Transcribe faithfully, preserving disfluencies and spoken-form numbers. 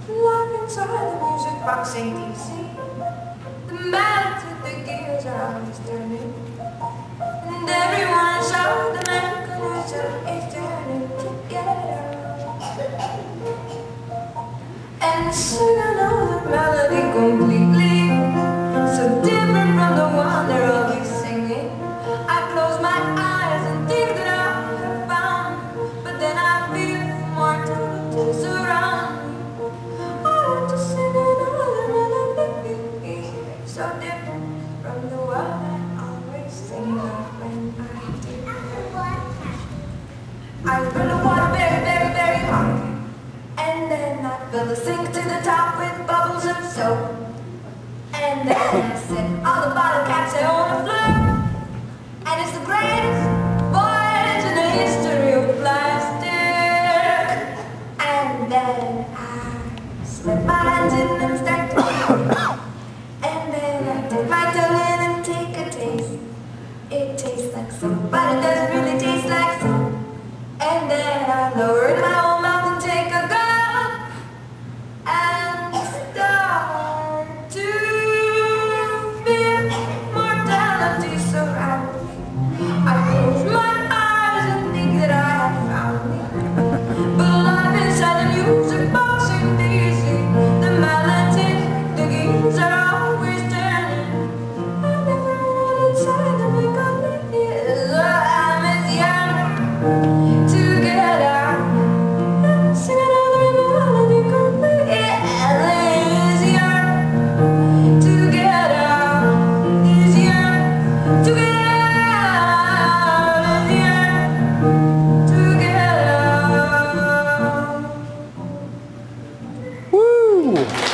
Live inside the music box A D C. The melody, the gears are always turning, and everyone inside the mechanism is turning together and sing another melody completely so different from the one they're always singing. I close my eyes and think that I have found, but then I feel mortalities around me. I want to sing another melody so different from the one I always sing of when I do. I fill the water very, very, very hard, and then I fill the sink to the top with bubbles of soap, and then I set all the bottle caps on the floor, and it's the greatest voyage in the history of plastic. And then I slip my hands in and start to eat, and then I dip my tongue in and take a taste. It tastes like soap, but it doesn't really taste like soap. And then I lower it in my own mouth and take a gulp and start to feel mortality surround me. I close my eyes and think that I have found me, but life inside the music box ain't easy. The melodies, the gears are always turning, and everyone inside the make is I'm as young to get out and sing another melody complete. Is young to get out, is young to get out, is young to get out. Woo!